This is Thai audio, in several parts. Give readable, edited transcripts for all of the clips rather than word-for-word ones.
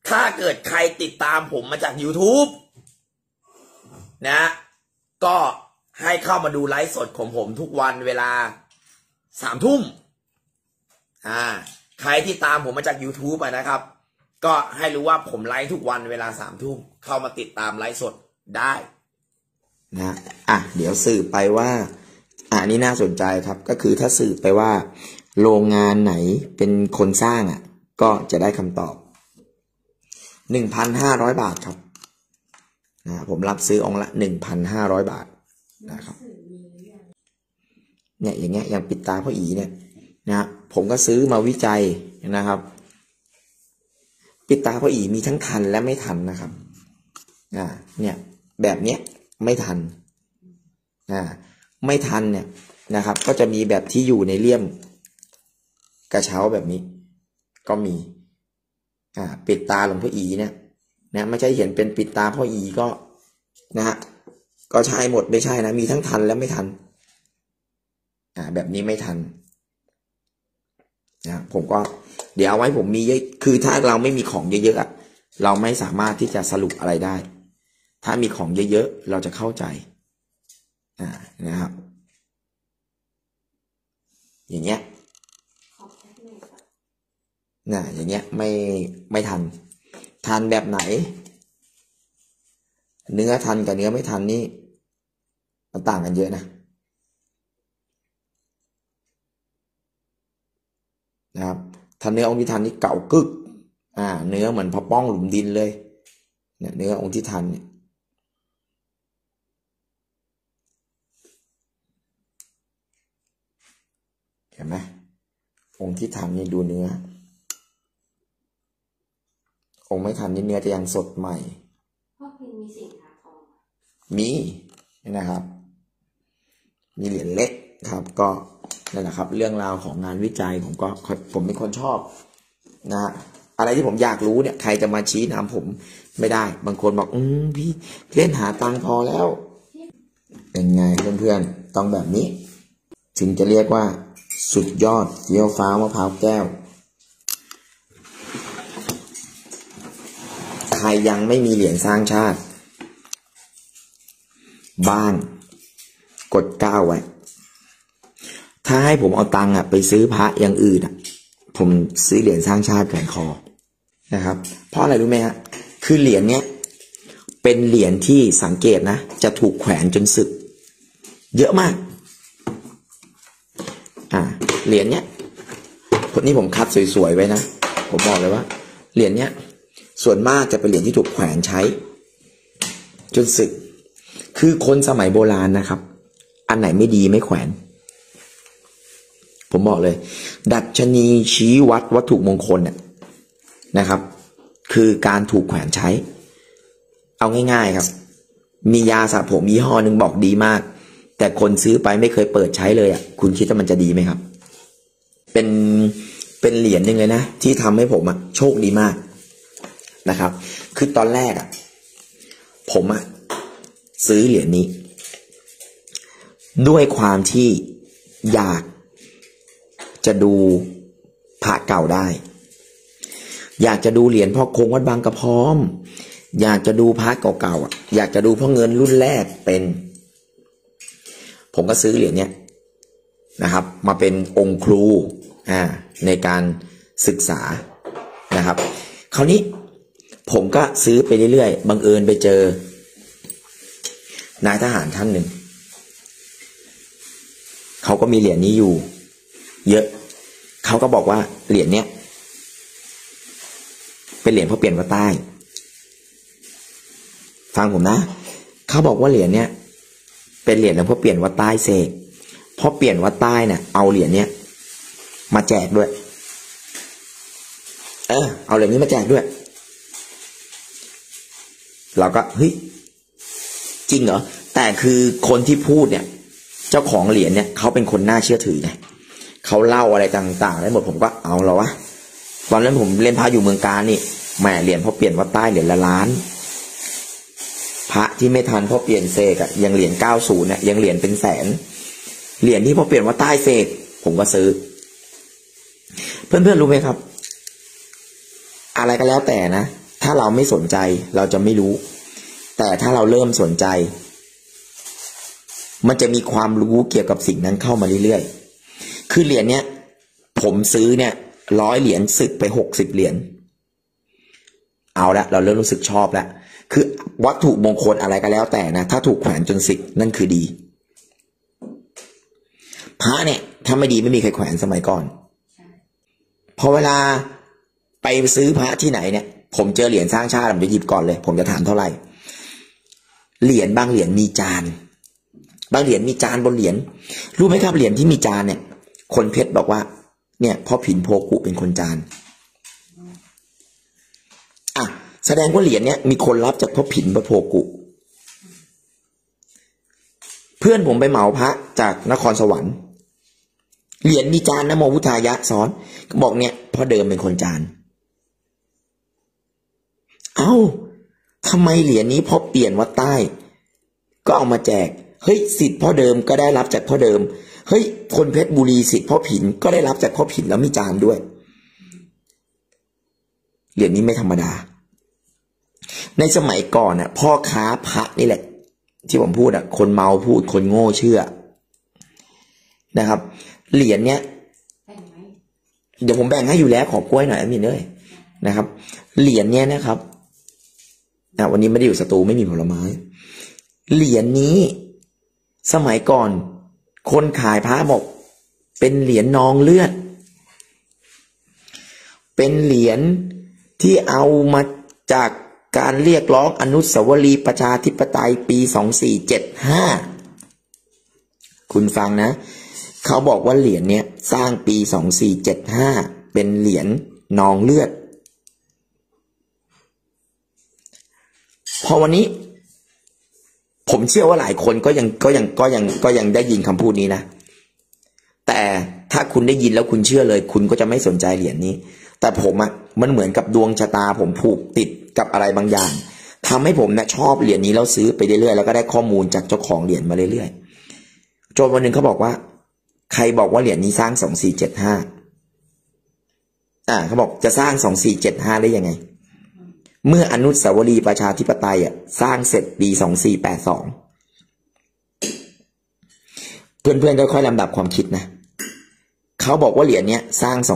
ถ้าเกิดใครติดตามผมมาจาก YouTube นะก็ให้เข้ามาดูไลฟ์สดของผมทุกวันเวลา3 ทุ่มใครที่ตามผมมาจาก YouTube นะครับก็ให้รู้ว่าผมไลฟ์ทุกวันเวลา3 ทุ่มเข้ามาติดตามไลฟ์สดได้นะเดี๋ยวสืบไปว่านี่น่าสนใจครับก็คือถ้าสืบไปว่าโรงงานไหนเป็นคนสร้างก็จะได้คำตอบ 1,500 บาทครับผมรับซื้อองค์ละ 1,500 บาทนะครับเนี่ยอย่างเงี้ยอย่างปิดตาพ่ออีเนี่ยนะผมก็ซื้อมาวิจัยนะครับปิดตาพ่ออีมีทั้งทันและไม่ทันนะครับเนี่ยแบบเนี้ยไม่ทันไม่ทันเนี่ยนะครับก็จะมีแบบที่อยู่ในเลี่ยมกระเช้าแบบนี้ก็มีปิดตาหลวงพ่ออีเนี่ยนะไม่ใช่เห็นเป็นปิดตาพ่ออีก็นะฮะก็ใช่หมดไม่ใช่นะมีทั้งทันและไม่ทันแบบนี้ไม่ทันนะผมก็เดี๋ยวเอาไว้ผมมีเยอะคือถ้าเราไม่มีของเยอะๆเราไม่สามารถที่จะสรุปอะไรได้ถ้ามีของเยอะๆเราจะเข้าใจนะครับอย่างเงี้ยอย่างเงี้ยไม่ทันแบบไหนเนื้อทันกับเนื้อไม่ทันนี่มันต่างกันเยอะนะครับถ้าเนื้อองค์ที่ทันนี่เก่ากึกเนื้อเหมือนพอป้องหลุมดินเลยเนี่ยเนื้อองค์ที่ทันเนี่ยเห็นไหมองค์ที่ทันนี่ดูเนื้อองค์ไม่ทันนี่เนื้อจะยังสดใหม่พ่อคุณมีสินค้าทองมีนะครับมีเหรียญเล็กครับก็นั่นแหละครับเรื่องราวของงานวิจัยผมเป็นคนชอบนะอะไรที่ผมอยากรู้เนี่ยใครจะมาชี้นำผมไม่ได้บางคนบอกพี่เล่นหาตังค์พอแล้วเป็นไงเพื่อนๆต้องแบบนี้ถึงจะเรียกว่าสุดยอดเยี่ยวฟ้ามะพร้าวแก้วใครยังไม่มีเหรียญสร้างชาติบ้างกด9ไว้ถ้าให้ผมเอาตังค์ไปซื้อพระอย่างอื่นผมซื้อเหรียญสร้างชาติแขวนคอนะครับเพราะอะไรรู้ไหมฮะคือเหรียญเนี้ยเป็นเหรียญที่สังเกตนะจะถูกแขวนจนสึกเยอะมากเหรียญเนี้ยคนนี้ผมคัดสวยๆไว้นะผมบอกเลยว่าเหรียญเนี้ยส่วนมากจะเป็นเหรียญที่ถูกแขวนใช้จนสึกคือคนสมัยโบราณนะครับอันไหนไม่ดีไม่แขวนผมบอกเลยดัชนีชี้วัดวัตถุมงคลนะครับคือการถูกแขวนใช้เอาง่ายๆครับมียาสระผมยี่ห้อหนึ่งบอกดีมากแต่คนซื้อไปไม่เคยเปิดใช้เลยคุณคิดว่ามันจะดีไหมครับเป็นเหรียญหนึ่งเลยนะที่ทำให้ผมโชคดีมากนะครับคือตอนแรกผมซื้อเหรียญนี้ด้วยความที่อยากจะดูพระเก่าได้อยากจะดูเหรียญพ่อคงวัดบางกระพร้อมอยากจะดูพระเก่าๆอยากจะดูพ่อเงินรุ่นแรกผมก็ซื้อเหรียญเนี้ยนะครับมาเป็นองค์ครูในการศึกษานะครับคราวนี้ผมก็ซื้อไปเรื่อยๆบังเอิญไปเจอนายทหารท่านหนึ่งเขาก็มีเหรียญนี้อยู่เยอะเขาก็บอกว่าเหรียญเนี้ยเป็นเหรียญพ่อเปลี่ยนวัดใต้ฟังผมนะเขาบอกว่าเหรียญเนี้ยเป็นเหรียญหลวงพ่อเปลี่ยนวัดใต้เสกพ่อเปลี่ยนวัดใต้เนี่ยเอาเหรียญเนี้ยมาแจกด้วยเอาเหรียญนี้มาแจกด้วยเราก็เฮ้ยจริงเหรอแต่คือคนที่พูดเนี่ยเจ้าของเหรียญเนี่ยเขาเป็นคนน่าเชื่อถือไงเขาเล่าอะไรต่างๆได้หมดผมก็เอาเหรอวะตอนนั้นผมเล่นพระอยู่เมืองกาญนี่แหมเหรียญพ่อเปลี่ยนวัดใต้เหรียญละล้านพระที่ไม่ทันพ่อเปลี่ยนเสกยังเหรียญ90ยังเหรียญเป็นแสนเหรียญที่พ่อเปลี่ยนวัดใต้เสกผมก็ซื้อเพื่อนๆรู้ไหมครับอะไรก็แล้วแต่นะถถ้าเราไม่สนใจเราจะไม่รู้แต่ถ้าเราเริ่มสนใจมันจะมีความรู้เกี่ยวกับสิ่งนั้นเข้ามาเรื่อยๆคือเหรียญเนี้ยผมซื้อเนี่ย100 เหรียญสึกไป60 เหรียญเอาละเราเริ่มรู้สึกชอบแล้วคือวัตถุมงคลอะไรก็แล้วแต่นะถ้าถูกแขวนจนสึกนั่นคือดีพระเนี่ยถ้าไม่ดีไม่มีใครแขวนสมัยก่อนพอเวลาไปซื้อพระที่ไหนเนี่ยผมเจอเหรียญสร้างชาติผมจะหยิบก่อนเลยผมจะถามเท่าไหร่เหรียญบางเหรียญมีจานบางเหรียญมีจานบนเหรียญรู้ไหมครับเหรียญที่มีจานเนี่ยคนเพชรบอกว่าเนี่ยพ่อผินโพกุเป็นคนจานอ่ะแสดงว่าเหรียญเนี่ยมีคนรับจากพ่อผินพระโพกุเพื่อนผมไปเหมาพระจากนครสวรรค์เหรียญมีจานนะโมพุทธายะสอนบอกเนี่ยพ่อเดิมเป็นคนจานเอ้าทำไมเหรียญนี้พอเปลี่ยนวัดใต้ก็เอามาแจกเฮ้ยสิทธิ์พ่อเดิมก็ได้รับจากพ่อเดิมเฮ้ยคนเพชรบุรีสิทธิ์พ่อผินก็ได้รับจากพ่อผินแล้วมีจานด้วยเหรียญนี้ไม่ธรรมดาในสมัยก่อนน่ะพ่อค้าพระนี่แหละที่ผมพูดอ่ะคนเมาพูดคนโง่เชื่อนะครับเหรียญเนี้ยเดี๋ยวผมแบ่งให้อยู่แล้วขอกล้วยหน่อยมีเนยนะครับเหรียญเนี้ยนะครับวันนี้ไม่ได้อยู่สตูไม่มีผลไม้เหรียญนี้สมัยก่อนคนขายพระบอกเป็นเหรียญนองเลือดเป็นเหรียญที่เอามาจากการเรียกร้องอนุสาวรีย์ประชาธิปไตยปี2475คุณฟังนะเขาบอกว่าเหรียญเนี้ยสร้างปี2475เป็นเหรียญนองเลือดพอวันนี้ผมเชื่อว่าหลายคนก็ยังได้ยินคำพูดนี้นะแต่ถ้าคุณได้ยินแล้วคุณเชื่อเลยคุณก็จะไม่สนใจเหรียญนี้แต่ผมอ่ะมันเหมือนกับดวงชะตาผมผูกติดกับอะไรบางอย่างทำให้ผมเนี่ยชอบเหรียญนี้แล้วซื้อไปเรื่อยๆแล้วก็ได้ข้อมูลจากเจ้าของเหรียญมาเรื่อยๆจนวันหนึ่งเขาบอกว่าใครบอกว่าเหรียญนี้สร้าง2475เขาบอกจะสร้าง2475ได้ยังไงเมื่ออนุสาวรีย์ประชาธิปไตยสร้างเสร็จปี2482เพื่อนๆค่อยๆลำดับความคิดนะเขาบอกว่าเหรียญนี้สร้าง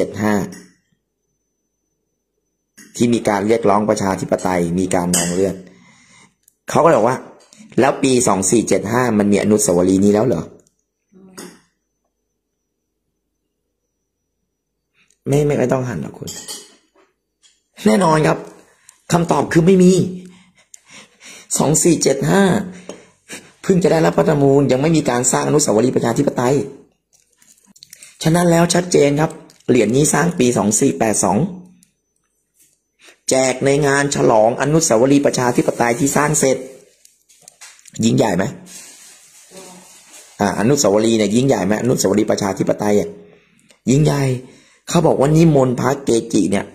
2475ที่มีการเรียกร้องประชาธิปไตยมีการนองเลือดเขาก็บอกว่าแล้วปี2475มันมีอนุสาวรีย์นี้แล้วเหรอไม่ต้องหันหรอกคุณแน่นอนครับคำตอบคือไม่มี2475เพิ่งจะได้รับรัฐธรรมนูญยังไม่มีการสร้างอนุสาวรีย์ประชาธิปไตยฉะนั้นแล้วชัดเจนครับเหรียญนี้สร้างปี2482แจกในงานฉลองอนุสาวรีย์ประชาธิปไตยที่สร้างเสร็จยิ่งใหญ่ไหมอนุสาวรีย์เนี่ยยิ่งใหญ่ไหมอนุสาวรีย์ประชาธิปไตยยิ่งใหญ่เขาบอกว่านิมนต์พระเกจิเนี่ย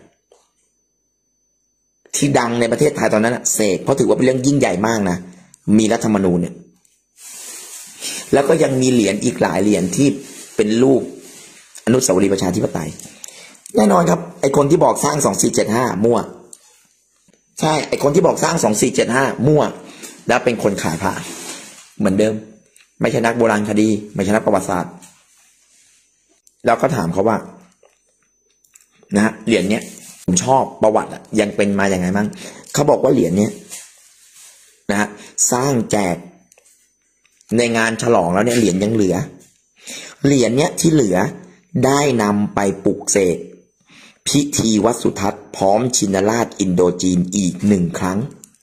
ที่ดังในประเทศไทยตอนนั้นเสกเพราะถือว่าเป็นเรื่องยิ่งใหญ่มากนะมีรัฐธรรมนูญเนี่ยแล้วก็ยังมีเหรียญอีกหลายเหรียญที่เป็นรูปอนุสาวรีย์ประชาธิปไตยแน่นอนครับไอคนที่บอกสร้าง2475มั่วใช่ไอคนที่บอกสร้าง2475มั่วแล้วเป็นคนขายพระเหมือนเดิมไม่ใช่นักโบราณคดีไม่ใช่นักประวัติศาสตร์แล้วก็ถามเขาว่านะเหรียญเนี้ยผมชอบประวัติยังเป็นมาอย่างไงบ้างเขาบอกว่าเหรียญเนี้ยนะสร้างแจกในงานฉลองแล้วเนี่ยเหรียญยังเหลือเหรียญเนี้ยที่เหลือได้นำไปปลุกเสกพิธีวัดสุทัศน์พร้อมชินราชอินโดจีนอีก1 ครั้ง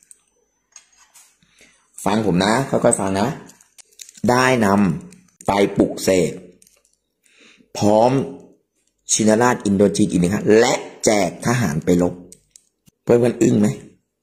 ฟังผมนะค่อยๆฟังนะได้นำไปปลุกเสกพร้อมชินราชอินโดจีนอีก1 ครั้งและแจกทหารไปรบเพื่อนๆอึ้งไหม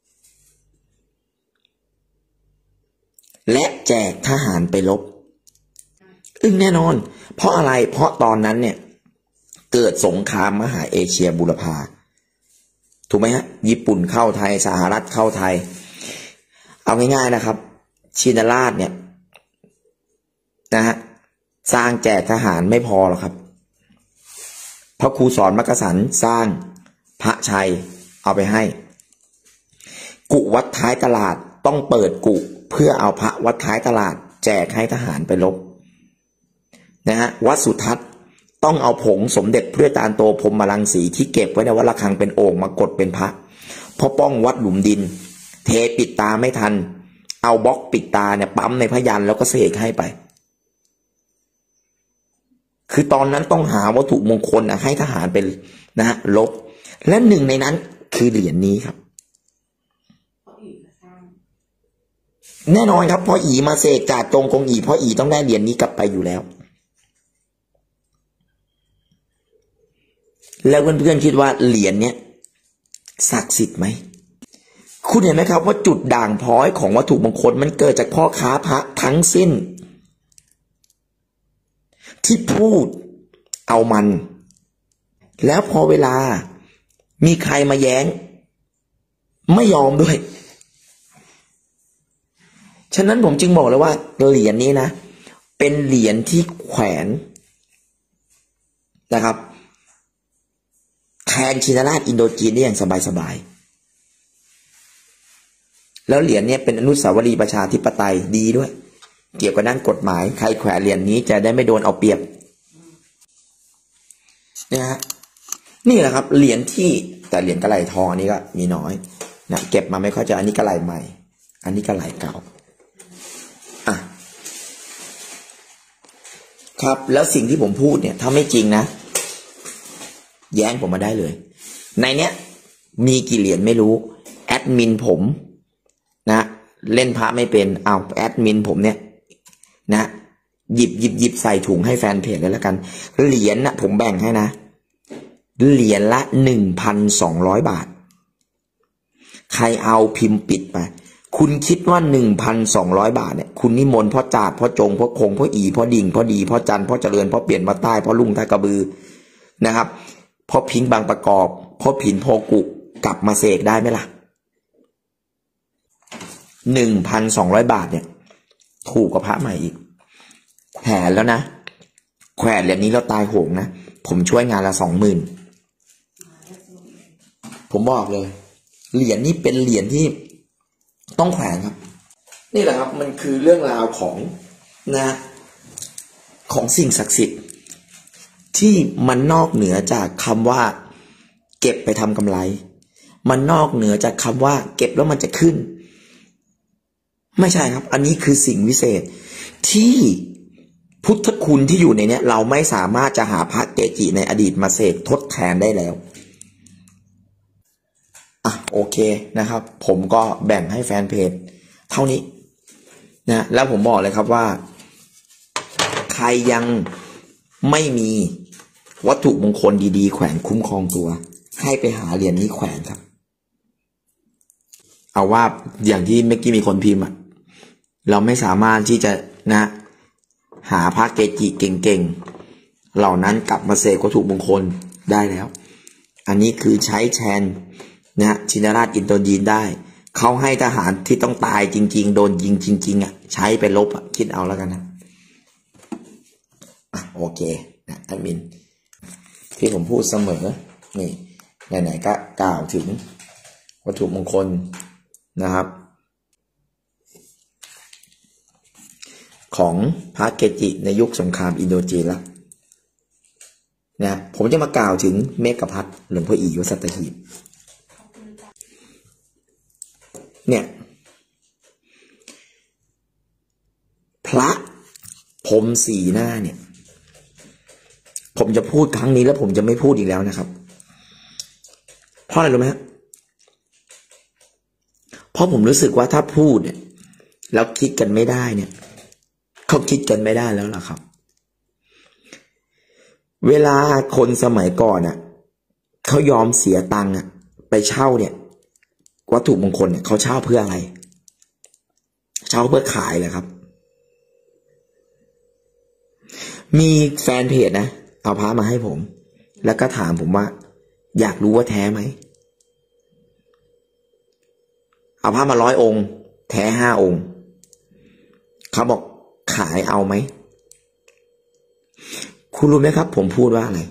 และแจกทหารไปรบอึ้งแน่นอนเพราะอะไรเพราะตอนนั้นเนี่ยเกิดสงครามมหาเอเชียบูรพาถูกไหมฮะญี่ปุ่นเข้าไทยสหรัฐเข้าไทยเอาง่ายๆนะครับชินราชเนี่ยนะฮะสร้างแจกทหารไม่พอหรอกครับพระครูสอนมักกะสันสร้างพระชัยเอาไปให้กุวัดท้ายตลาดต้องเปิดกุเพื่อเอาพระวัดท้ายตลาดแจกให้ทหารไปรบนะฮะวัดสุทัศน์ต้องเอาผงสมเด็จพระจารย์โตพรหมรังสีที่เก็บไว้ในวัดระฆังเป็นโอ่งมากดเป็นพระเพราะป้องวัดหลุมดินเทปิดตาไม่ทันเอาบล็อกปิดตาเนี่ยปั๊มในพยัญชนะแล้วก็เสกให้ไปคือตอนนั้นต้องหาวัตถุมงคลให้ทหารเป็นนะฮะลบและหนึ่งในนั้นคือเหรียญนี้ครับแน่นอนครับพ่ออีมาเสกจากจงกงอีพ่ออีต้องได้เหรียญนี้กลับไปอยู่แล้วแล้วเพื่อนๆคิดว่าเหรียญเนี้ยศักดิ์สิทธิ์ไหมคุณเห็นไหมครับว่าจุดด่างพร้อยของวัตถุมงคลมันเกิดจากพ่อค้าพระทั้งสิ้นที่พูดเอามันแล้วพอเวลามีใครมาแย้งไม่ยอมด้วยฉะนั้นผมจึงบอกเลยว่าเหรียญนี้นะเป็นเหรียญที่แขวนนะครับแทนชินราชอินโดจีนได้อย่างสบายๆแล้วเหรียญนี้เป็นอนุสาวรีย์ประชาธิปไตยดีด้วยเกี่ยวกับด้านกฎหมายใครแขวนเหรียญนี้จะได้ไม่โดนเอาเปรียบนะฮะนี่แหละครับเหรียญที่แต่เหรียญกระไหลทองอันนี้ก็มีน้อยนะเก็บมาไม่ค่อยจะอันนี้กระไหลใหม่อันนี้กระไหลเก่าอ่ะครับแล้วสิ่งที่ผมพูดเนี่ยถ้าไม่จริงนะแย้งผมมาได้เลยในเนี้ยมีกี่เหรียญไม่รู้แอดมินผมนะเล่นพระไม่เป็นเอาแอดมินผมเนี่ยนะหยิบใส่ถุงให้แฟนเพจเลยแล้วกันเหรียญนะผมแบ่งให้นะเหรียญละ 1,200 บาทใครเอาพิมพ์ปิดไปคุณคิดว่า 1,200 บาทเนี่ยคุณนิมนต์พ่อจาดพ่อจงพ่อคงพ่ออีพ่อดิ่งพ่อดีพ่อจันพ่อเจริญพ่อเปลี่ยนมาใต้พ่อลุงท่ากระบือนะครับพ่อพิงบางประกอบพ่อผินโพกุกลับมาเสกได้ไหมล่ะ 1,200 บาทเนี่ยถูกกว่าพระใหม่อีกแผนแล้วนะแขวนเหรียญนี้เราตายโหงนะผมช่วยงานละ 20,000ผมบอกเลยเหรียญนี้เป็นเหรียญที่ต้องแขวนครับนี่แหละครับมันคือเรื่องราวของนะของสิ่งศักดิ์สิทธิ์ที่มันนอกเหนือจากคำว่าเก็บไปทำกำไรมันนอกเหนือจากคำว่าเก็บแล้วมันจะขึ้นไม่ใช่ครับอันนี้คือสิ่งวิเศษที่พุทธคุณที่อยู่ในนี้เราไม่สามารถจะหาพระเกจิในอดีตมาเสกทดแทนได้แล้วโอเคนะครับผมก็แบ่งให้แฟนเพจเท่านี้นะแล้วผมบอกเลยครับว่าใครยังไม่มีวัตถุมงคลดีๆแขวนคุ้มครองตัวให้ไปหาเหรียญนี้แขวนครับเอาว่าอย่างที่เมื่อกี้มีคนพิมพ์เราไม่สามารถที่จะนะหาพระเกจิเก่งๆเหล่านั้นกลับมาเสกวัตถุมงคลได้แล้วอันนี้คือใช้แทนนะชินราชอินโดจีนได้เขาให้ทหารที่ต้องตายจริงๆโดนยิงจริงๆใช้ไปลบคิดเอาแล้วกันนะโอเคนะแอดมินที่ผมพูดเสมอนี่ไหนๆก็กล่าวถึงวัตถุมงคลนะครับของพระเกจิในยุคสงครามอินโดจีนแล้วนะผมจะมากล่าวถึงเมฆพัฒน์หลวงพ่ออีวัดสัตหีบเนี่ยพระพรหมสีหน้าเนี่ยผมจะพูดครั้งนี้แล้วผมจะไม่พูดอีกแล้วนะครับเพราะอะไรรู้ไหมครับเพราะผมรู้สึกว่าถ้าพูดเนี่ยแล้วคิดกันไม่ได้เนี่ยเขาคิดกันไม่ได้แล้วล่ะครับเวลาคนสมัยก่อนเขายอมเสียตังค์ไปเช่าเนี่ยวัตถุมงคลเนี่ยเขาเช่าเพื่ออะไรเช่าเพื่อขายเลยครับมีแฟนเพจนะเอาพระมาให้ผมแล้วก็ถามผมว่าอยากรู้ว่าแท้ไหมเอาพระมา100 องค์แท้5 องค์เขาบอกขายเอาไหมคุณรู้ไหมครับผมพูดว่าอะไร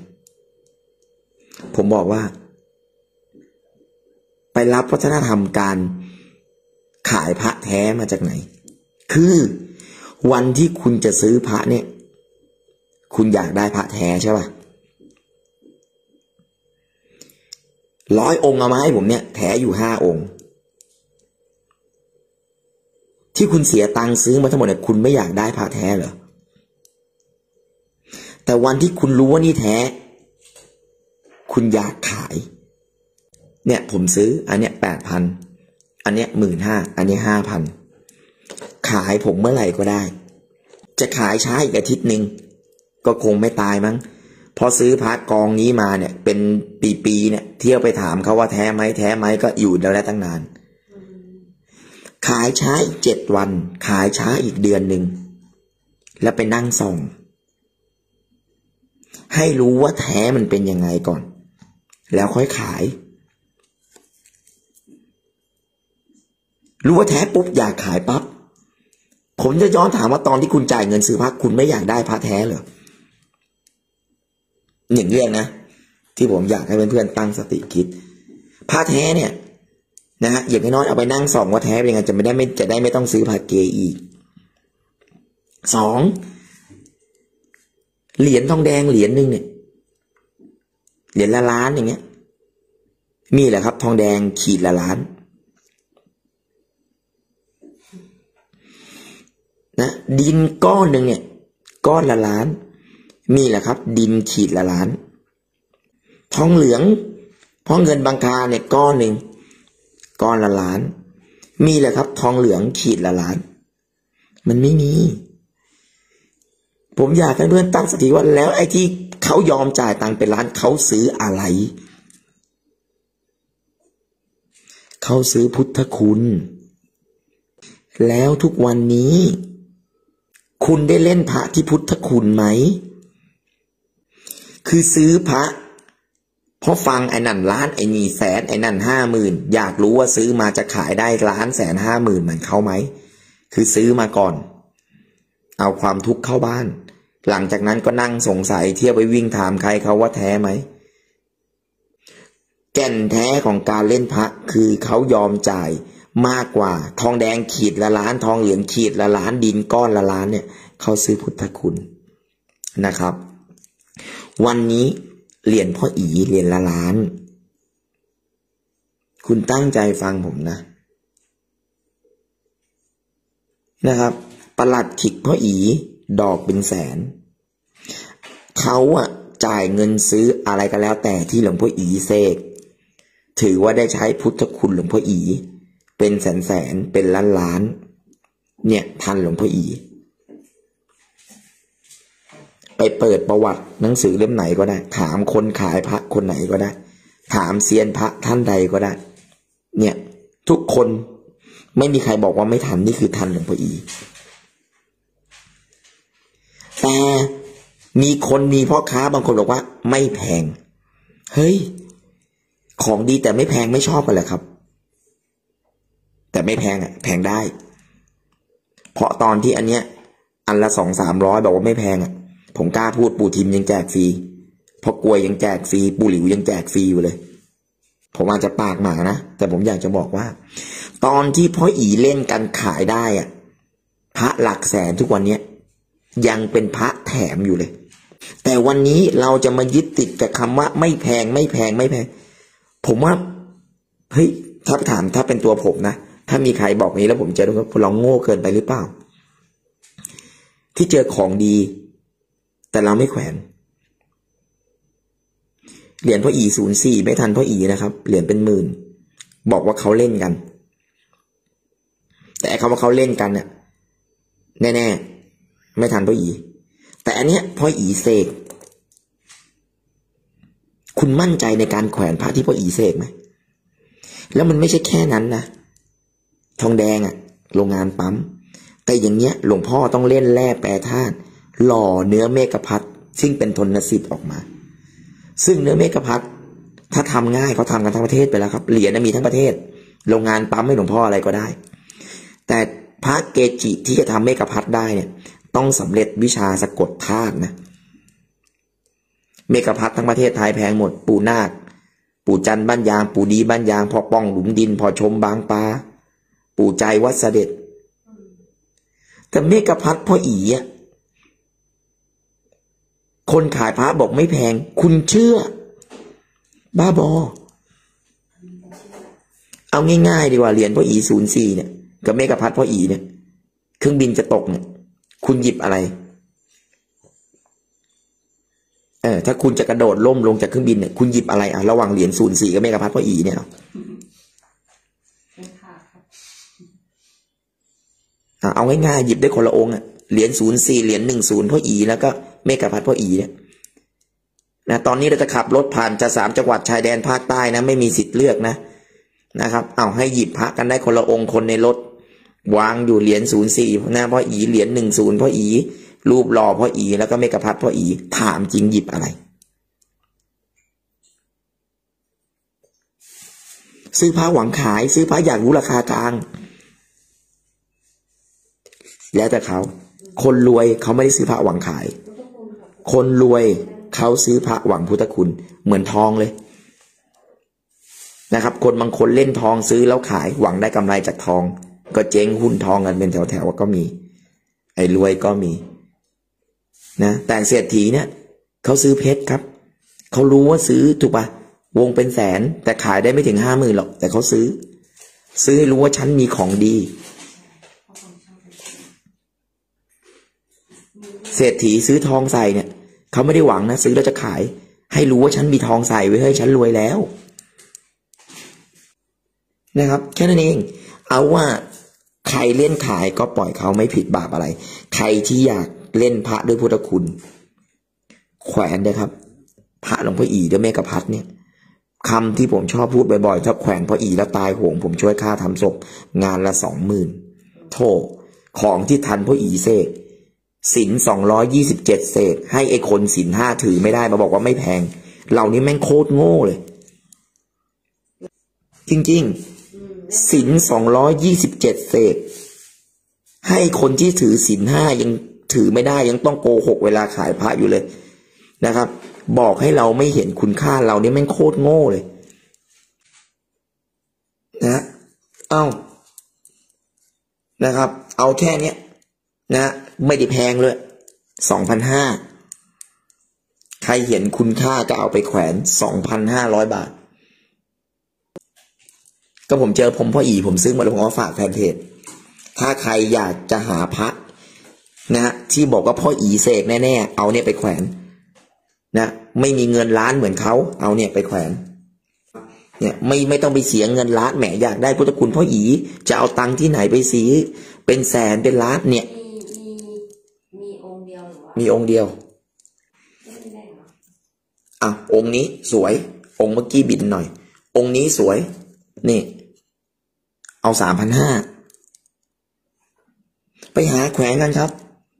ผมบอกว่าไปรับวัฒนธรรมการขายพระแท้มาจากไหนคือวันที่คุณจะซื้อพระเนี่ยคุณอยากได้พระแท้ใช่ป่ะ100 องค์เอามาให้ผมเนี่ยแท้อยู่5 องค์ที่คุณเสียตังค์ซื้อมาทั้งหมดเนี่ยคุณไม่อยากได้พระแท้เหรอแต่วันที่คุณรู้ว่านี่แท้คุณอยากขายเนี่ยผมซื้ออันเนี้ย8,000อันเนี้ย15,000อันนี้5,000ขายผมเมื่อไหร่ก็ได้จะขายช้าอีกอาทิตย์หนึ่งก็คงไม่ตายมั้งพอซื้อพระกองนี้มาเนี่ยเป็นปีๆเนี่ยเที่ยวไปถามเขาว่าแท้ไหมก็อยู่แล้วตั้งนานขายช้าอีก7 วันขายช้าอีกเดือนหนึ่งแล้วไปนั่งส่องให้รู้ว่าแท้มันเป็นยังไงก่อนแล้วค่อยขายรู้ว่าแท้ปุ๊บอยากขายปั๊บผมจะย้อนถามว่าตอนที่คุณจ่ายเงินซื้อพระคุณไม่อยากได้พระแท้เหรอ1 เรื่องนะที่ผมอยากให้เพื่อนๆตั้งสติคิดพระแท้เนี่ยนะฮะอย่างน้อยเอาไปนั่งส่องว่าแท้เป็นยังไงจะได้ไม่ต้องซื้อพระเกอีก2เหรียญทองแดงเหรียญนึงเนี่ยเหรียญละล้านอย่างเงี้ยมีแหละครับทองแดงขีดละล้านนะดินก้อนหนึ่งเนี่ยก้อนละล้านมีแหละครับดินขีดละล้านทองเหลืองทองเงินบางคาเนี่ยก้อนหนึ่งก้อนละล้านมีแหละครับทองเหลืองขีดละล้านมันไม่มีผมอยากให้เพื่อนตั้งสติว่าแล้วไอ้ที่เขายอมจ่ายตังค์เป็นล้านเขาซื้ออะไรเขาซื้อพุทธคุณแล้วทุกวันนี้คุณได้เล่นพระที่พุทธคุณไหมคือซื้อพระเพราะฟังไอ้นั่นล้านไอ้นี่แสนไอ้นั่น50,000อยากรู้ว่าซื้อมาจะขายได้1,150,000เหมือนเขาไหมคือซื้อมาก่อนเอาความทุกข์เข้าบ้านหลังจากนั้นก็นั่งสงสัยเที่ยวไปวิ่งถามใครเขาว่าแท้ไหมแก่นแท้ของการเล่นพระคือเขายอมจ่ายมากกว่าทองแดงขีดละล้านทองเหลืองขีดละล้านดินก้อนละล้านเนี่ยเขาซื้อพุทธคุณนะครับวันนี้เหรียญพ่ออีเหรียญละล้านคุณตั้งใจฟังผมนะครับประหลัดขิกพ่ออีดอกเป็นแสนเขาจ่ายเงินซื้ออะไรก็แล้วแต่ที่หลวงพ่ออีเสกถือว่าได้ใช้พุทธคุณหลวงพ่ออีเป็นแสนเป็นล้านเนี่ยทันหลวงพ่ออีไปเปิดประวัติหนังสือเล่มไหนก็ได้ถามคนขายพระคนไหนก็ได้ถามเซียนพระท่านใดก็ได้เนี่ยทุกคนไม่มีใครบอกว่าไม่ทันนี่คือทันหลวงพ่ออีแต่มีพ่อค้าบางคนบอกว่าไม่แพงเฮ้ยของดีแต่ไม่แพงไม่ชอบกันแหละครับแต่ไม่แพงแพงได้เพราะตอนที่อันเนี้ยอันละ200-300บอกว่าไม่แพงผมกล้าพูดปู่ทิมยังแจกฟรีพ่อกลวยยังแจกฟรีปู่หลิวยังแจกฟรีอยู่เลยผมอาจจะปากหมานะแต่ผมอยากจะบอกว่าตอนที่พ่ออีเล่นกันขายได้พระหลักแสนทุกวันนี้ยังเป็นพระแถมอยู่เลยแต่วันนี้เราจะมายึดติดกับคำว่าไม่แพงผมว่าเฮ้ยถ้าเป็นตัวผมนะถ้ามีใครบอกนี้แล้วผมจะรู้ว่าเราโง่เกินไปหรือเปล่าที่เจอของดีแต่เราไม่แขวนเหรียญพ่ออี04ไม่ทันพ่ออีนะครับเหรียญเป็นหมื่นบอกว่าเขาเล่นกันแต่คำว่าเขาเล่นกันเนี่ยแน่ๆไม่ทันพ่ออีแต่อันเนี้ยพ่ออีเสกคุณมั่นใจในการแขวนพระที่พ่ออีเสกไหมแล้วมันไม่ใช่แค่นั้นนะทองแดงโรงงานปั๊มแต่อย่างเงี้ยหลวงพ่อต้องเล่นแร่แปรธาตุหล่อเนื้อเมฆพัดซึ่งเป็นทนสิทธิ์ออกมาซึ่งเนื้อเมฆพัดถ้าทำง่ายเขาทำกันทั้งประเทศไปแล้วครับเหรียญมีทั้งประเทศโรงงานปั๊มให้หลวงพ่ออะไรก็ได้แต่พระเกจิที่จะทำเมฆพัดได้เนี่ยต้องสำเร็จวิชาสะกดธาตุนะเมฆพัดทั้งประเทศไทยแพงหมดปู่นาคปู่จันบ้านยางปู่ดีบ้านยางพอป้องหลุมดินพอชมบางปลาปู่ใจวัดเสด็จแต่เมกะพัดพ่ออีอะคนขายพระบอกไม่แพงคุณเชื่อบ้าบอเอาง่ายๆดีกว่าเหรียญพ่ออี04เนี่ยกับเมกะพัดพ่ออีเนี่ยเครื่องบินจะตกเนี่ยคุณหยิบอะไรถ้าคุณจะกระโดดล่มลงจากเครื่องบินเนี่ยคุณหยิบอะไรระหว่างเหรียญ04กับเมกะพัดพ่ออีเนี่ยเอาง่ายๆหยิบได้คนละองค์เหรียญ04เหรียญ10พ่ออีแล้วก็เมกะพัดพ่ออีเนี่ยนะตอนนี้เราจะขับรถผ่านจะ3จังหวัดชายแดนภาคใต้นะไม่มีสิทธิ์เลือกนะครับเอาให้หยิบพระกันได้คนละองค์คนในรถวางอยู่เหรียญ04นะพ่ออีเหรียญ10พ่ออีรูปหล่อพ่ออีแล้วก็เมกะพัดพ่ออีถามจริงหยิบอะไรซื้อพระหวังขายซื้อพระอยากรู้ราคากลางแล้วแต่เขาคนรวยเขาไม่ได้ซื้อพระหวังขายคนรวยเขาซื้อพระหวังพุทธคุณเหมือนทองเลยนะครับคนบางคนเล่นทองซื้อแล้วขายหวังได้กำไรจากทองก็เจ๊งหุ้นทองกันเป็นแถวๆก็มีไอ้รวยก็มีนะแต่เศรษฐีเนี่ยเขาซื้อเพชรครับเขารู้ว่าซื้อถูกป่ะวงเป็นแสนแต่ขายได้ไม่ถึง50,000หรอกแต่เขาซื้อให้รู้ว่าฉันมีของดีเศรษฐีซื้อทองใส่เนี่ยเขาไม่ได้หวังนะซื้อแล้วจะขายให้รู้ว่าฉันมีทองใส่ไว้ให้ฉันรวยแล้วนะครับแค่นั้นเองเอาว่าใครเล่นขายก็ปล่อยเขาไม่ผิดบาปอะไรใครที่อยากเล่นพระด้วยพุทธคุณแขวนเลยครับพระหลวงพ่ออีด้วยเมกะพัดเนี่ยคำที่ผมชอบพูดบ่อยๆถ้าแขวนพ่ออีแล้วตายโหงผมช่วยค่าทำศพงานละ 20,000โธ่ของที่ทันพ่ออีเสกศีล227เศษให้ไอ้คนศีล5ถือไม่ได้มาบอกว่าไม่แพงเหล่านี้แม่งโคตรโง่เลยจริงๆศีล227เศษให้คนที่ถือศีล5ยังถือไม่ได้ยังต้องโกหกเวลาขายพระอยู่เลยนะครับบอกให้เราไม่เห็นคุณค่าเรานี่แม่งโคตรโง่เลยนะนะครับเอาแค่เนี้ยนะไม่ได้แพงเลย 2,500 ใครเห็นคุณค่าก็เอาไปแขวน 2,500 บาทก็ผมเจอพ่ออีผมซื้อมาแล้วผมก็ฝากแฟนเพจถ้าใครอยากจะหาพระนะที่บอกว่าพ่ออีเสกแน่ๆเอาเนี่ยไปแขวนนะไม่มีเงินล้านเหมือนเขาเอาเนี่ยไปแขวนเนี่ยไม่ต้องไปเสียเงินล้านแหมอยากได้พุทธคุณพ่ออีจะเอาตังค์ที่ไหนไปซื้อเป็นแสนเป็นล้านเนี่ยมีองค์เดียวหรือว่ามีองค์เดียวองค์นี้สวยองค์เมื่อกี้บินหน่อยองค์นี้สวยนี่เอา 3,500 ไปหาแขวนกันครับ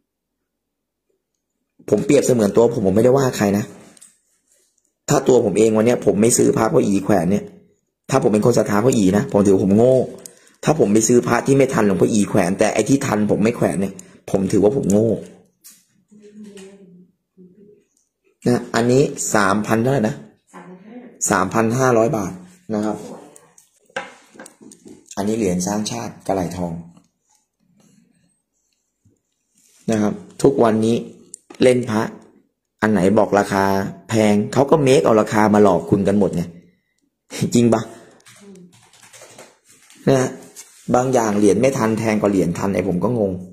ผมเปรียบเสมือนตัวผมไม่ได้ว่าใครนะถ้าตัวผมเองวันนี้ผมไม่ซื้อพระพ่ออีแขวนเนี่ยถ้าผมเป็นคนศรัทธาพ่ออีนะผมถือผมโง่ถ้าผมไปซื้อพระที่ไม่ทันหลวงพ่ออีแขวนแต่ไอ้ที่ทันผมไม่แขวนเนี่ยผมถือว่าผมโง่นะอันนี้3,000เท่าไหร่นะ3,500 บาทนะครับอันนี้เหรียญสร้างชาติกระไหลทองนะครับทุกวันนี้เล่นพระอันไหนบอกราคาแพงเขาก็เมคเอาราคามาหลอกคุณกันหมดไงจริงปะนะบางอย่างเหรียญไม่ทันแพงกว่าเหรียญทันไอ้ผมก็งง